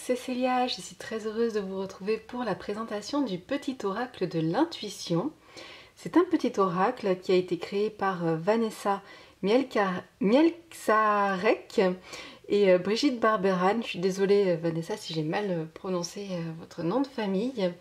c'est Célia, je suis très heureuse de vous retrouver pour la présentation du petit oracle de l'intuition. C'est un petit oracle qui a été créé par Vanessa Mielczarek et Brigitte Barberan. Je suis désolée Vanessa si j'ai mal prononcé votre nom de famille.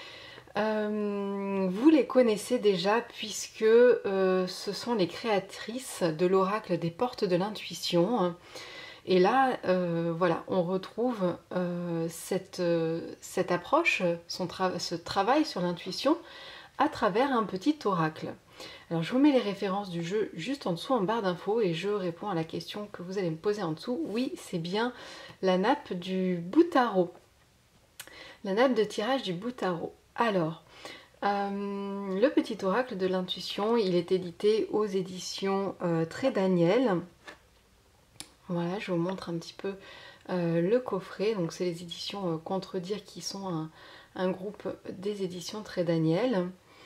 Vous les connaissez déjà puisque ce sont les créatrices de l'oracle des portes de l'intuition. Et là, voilà, on retrouve cette approche, ce travail sur l'intuition à travers un petit oracle. Alors je vous mets les références du jeu juste en dessous en barre d'infos et je réponds à la question que vous allez me poser en dessous. Oui, c'est bien la nappe du Boutaro. La nappe de tirage du Boutaro. Alors, le petit oracle de l'intuition, il est édité aux éditions Très Daniel. Voilà, je vous montre un petit peu le coffret. Donc c'est les éditions Contredire qui sont un groupe des éditions Très Daniel.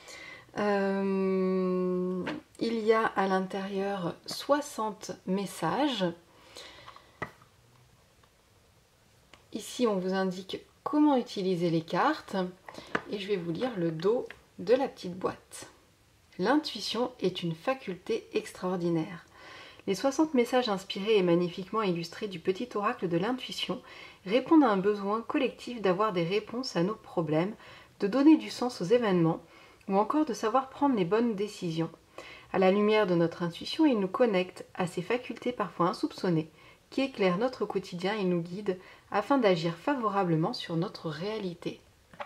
Il y a à l'intérieur 60 messages. Ici, on vous indique comment utiliser les cartes et je vais vous lire le dos de la petite boîte. L'intuition est une faculté extraordinaire. Les 60 messages inspirés et magnifiquement illustrés du petit oracle de l'intuition répondent à un besoin collectif d'avoir des réponses à nos problèmes, de donner du sens aux événements ou encore de savoir prendre les bonnes décisions. À la lumière de notre intuition, il nous connecte à ces facultés parfois insoupçonnées qui éclairent notre quotidien et nous guident afin d'agir favorablement sur notre réalité.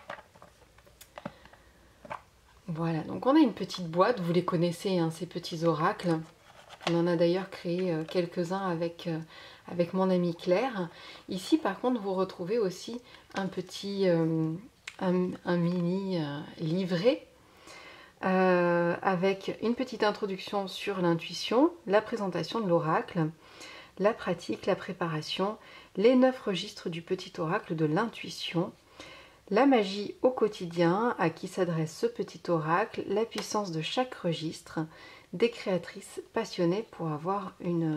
Voilà, donc on a une petite boîte, vous les connaissez, hein, ces petits oracles. On en a d'ailleurs créé quelques-uns avec mon amie Claire. Ici, par contre, vous retrouvez aussi un petit un mini livret avec une petite introduction sur l'intuition, la présentation de l'oracle, la pratique, la préparation, les 9 registres du petit oracle de l'intuition, la magie au quotidien, à qui s'adresse ce petit oracle, la puissance de chaque registre, des créatrices passionnées pour avoir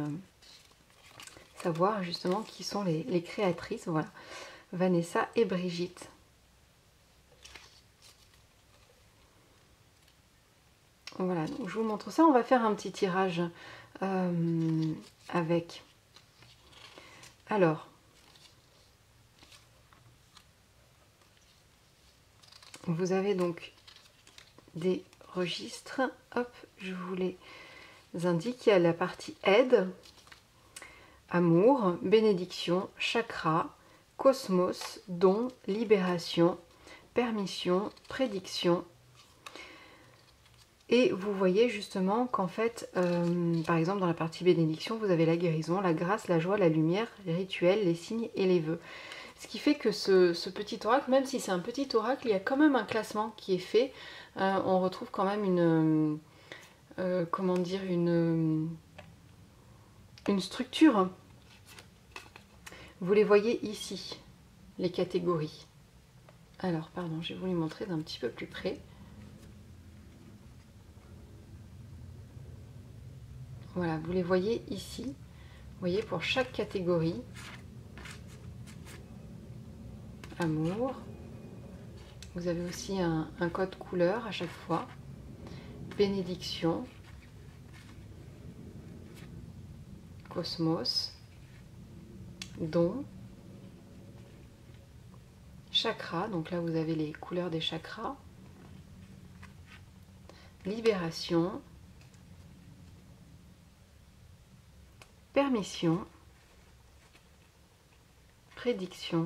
savoir justement qui sont les créatrices, voilà, Vanessa et Brigitte. Voilà, donc je vous montre ça, on va faire un petit tirage avec. Alors, vous avez donc des registres, hop, je vous les indique. Il y a la partie aide, amour, bénédiction, chakra, cosmos, don, libération, permission, prédiction. Et vous voyez justement qu'en fait, par exemple dans la partie bénédiction, vous avez la guérison, la grâce, la joie, la lumière, les rituels, les signes et les vœux. Ce qui fait que ce petit oracle, même si c'est un petit oracle, il y a quand même un classement qui est fait. On retrouve quand même une, comment dire, une structure. Vous les voyez ici, les catégories. Alors, pardon, je vais vous les montrer d'un petit peu plus près. Voilà, vous les voyez ici. Vous voyez pour chaque catégorie. Amour. Vous avez aussi un code couleur à chaque fois. Bénédiction. Cosmos. Don. Chakra. Donc là, vous avez les couleurs des chakras. Libération. Permission. Prédiction.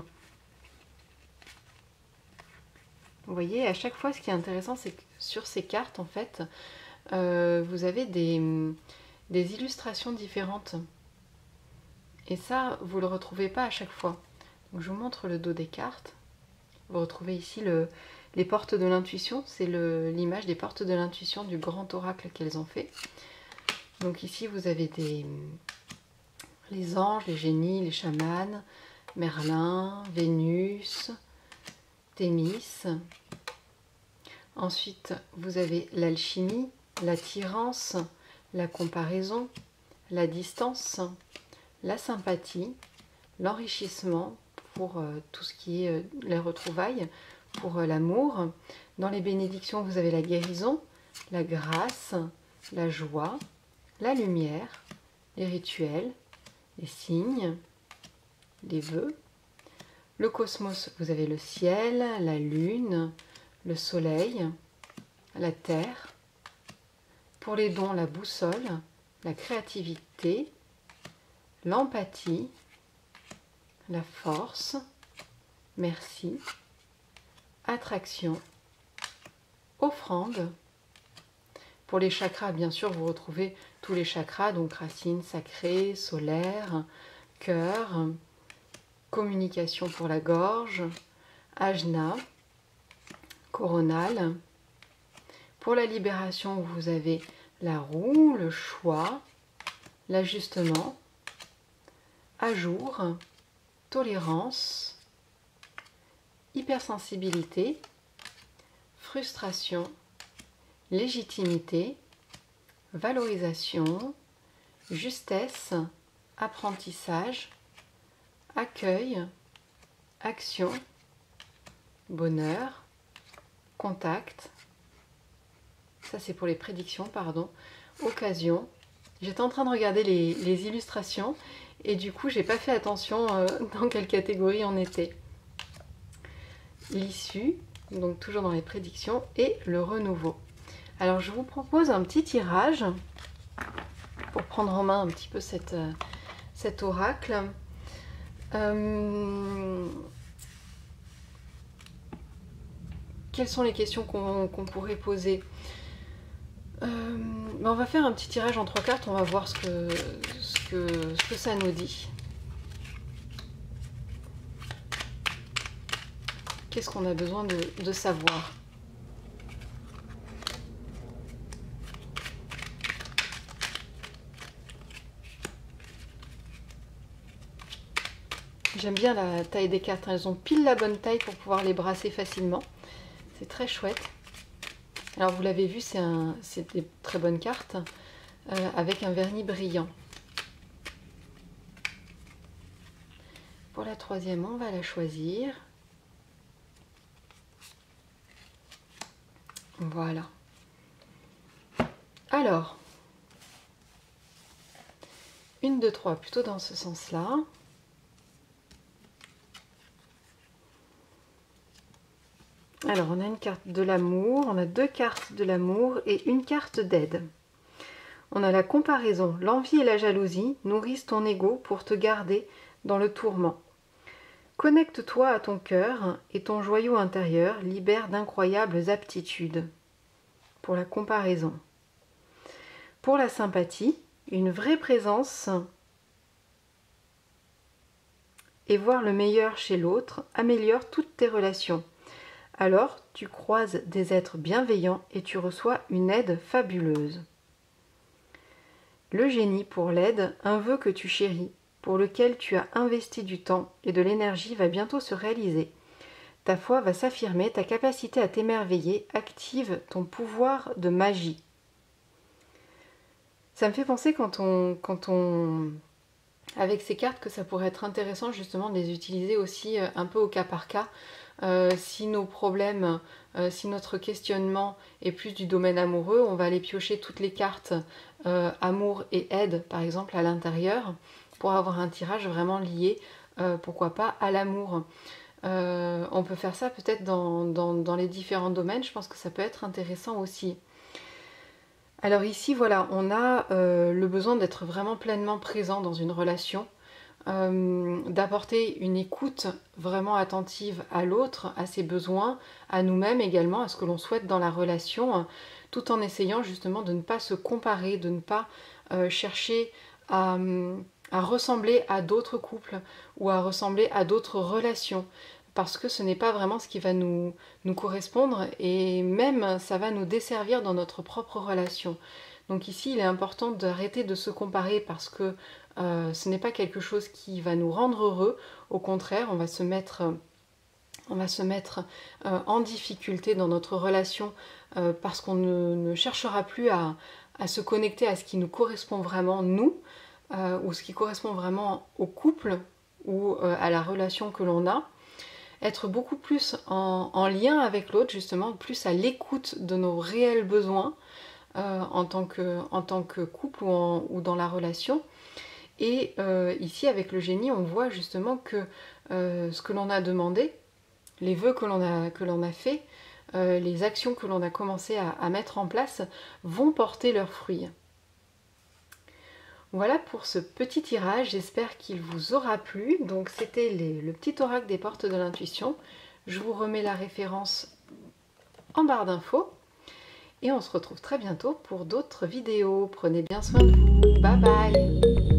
Vous voyez, à chaque fois, ce qui est intéressant, c'est que sur ces cartes, en fait, vous avez des illustrations différentes. Et ça, vous ne le retrouvez pas à chaque fois. Donc, je vous montre le dos des cartes. Vous retrouvez ici les portes de l'intuition. C'est l'image des portes de l'intuition du grand oracle qu'elles ont fait. Donc ici, vous avez les anges, les génies, les chamans, Merlin, Vénus, Thémis. Ensuite, vous avez l'alchimie, l'attirance, la comparaison, la distance, la sympathie, l'enrichissement, pour tout ce qui est les retrouvailles, pour l'amour. Dans les bénédictions, vous avez la guérison, la grâce, la joie, la lumière, les rituels, les signes, les vœux. Le cosmos, vous avez le ciel, la lune, le soleil, la terre. Pour les dons, la boussole, la créativité, l'empathie, la force, merci, attraction, offrande. Pour les chakras, bien sûr, vous retrouvez tous les chakras, donc racines sacrées, solaires, cœur, communication pour la gorge, ajna, coronal. Pour la libération, vous avez la roue, le choix, l'ajustement, ajour, tolérance, hypersensibilité, frustration, légitimité, valorisation, justesse, apprentissage, accueil, action, bonheur, contact. Ça c'est pour les prédictions, pardon. Occasion. J'étais en train de regarder les illustrations et du coup j'ai pas fait attention dans quelle catégorie on était. L'issue, donc toujours dans les prédictions, et le renouveau. Alors je vous propose un petit tirage pour prendre en main un petit peu cet oracle. Quelles sont les questions qu'on pourrait poser? On va faire un petit tirage en 3 cartes, on va voir ce que ça nous dit. Qu'est-ce qu'on a besoin de savoir? J'aime bien la taille des cartes, elles ont pile la bonne taille pour pouvoir les brasser facilement. C'est très chouette. Alors vous l'avez vu, c'est des très bonnes cartes avec un vernis brillant. Pour la troisième, on va la choisir. Voilà. Alors, 1, 2, 3, plutôt dans ce sens-là. Alors, on a une carte de l'amour, on a 2 cartes de l'amour et une carte d'aide. On a la comparaison, l'envie et la jalousie nourrissent ton ego pour te garder dans le tourment. Connecte-toi à ton cœur et ton joyau intérieur libère d'incroyables aptitudes. Pour la comparaison. Pour la sympathie, une vraie présence et voir le meilleur chez l'autre améliore toutes tes relations. Alors, tu croises des êtres bienveillants et tu reçois une aide fabuleuse. Le génie pour l'aide, un vœu que tu chéris, pour lequel tu as investi du temps et de l'énergie va bientôt se réaliser. Ta foi va s'affirmer, ta capacité à t'émerveiller active ton pouvoir de magie. Ça me fait penser quand on avec ces cartes que ça pourrait être intéressant justement de les utiliser aussi un peu au cas par cas. Si nos problèmes, si notre questionnement est plus du domaine amoureux, on va aller piocher toutes les cartes amour et aide par exemple à l'intérieur pour avoir un tirage vraiment lié, pourquoi pas, à l'amour. On peut faire ça peut-être dans les différents domaines, je pense que ça peut être intéressant aussi. Alors ici, voilà, on a le besoin d'être vraiment pleinement présent dans une relation, d'apporter une écoute vraiment attentive à l'autre, à ses besoins, à nous-mêmes également, à ce que l'on souhaite dans la relation, tout en essayant justement de ne pas se comparer, de ne pas chercher à ressembler à d'autres couples ou à ressembler à d'autres relations. Parce que ce n'est pas vraiment ce qui va nous correspondre et même ça va nous desservir dans notre propre relation. Donc ici, il est important d'arrêter de se comparer parce que ce n'est pas quelque chose qui va nous rendre heureux. Au contraire, on va se mettre en difficulté dans notre relation parce qu'on ne cherchera plus à se connecter à ce qui nous correspond vraiment, nous, ou ce qui correspond vraiment au couple ou à la relation que l'on a, être beaucoup plus en lien avec l'autre, justement, plus à l'écoute de nos réels besoins en tant que couple ou dans la relation. Et ici, avec le génie, on voit justement que ce que l'on a demandé, les vœux que l'on a fait, les actions que l'on a commencé à mettre en place vont porter leurs fruits. Voilà pour ce petit tirage, j'espère qu'il vous aura plu. Donc c'était le petit oracle des portes de l'intuition. Je vous remets la référence en barre d'infos. Et on se retrouve très bientôt pour d'autres vidéos. Prenez bien soin de vous. Bye bye!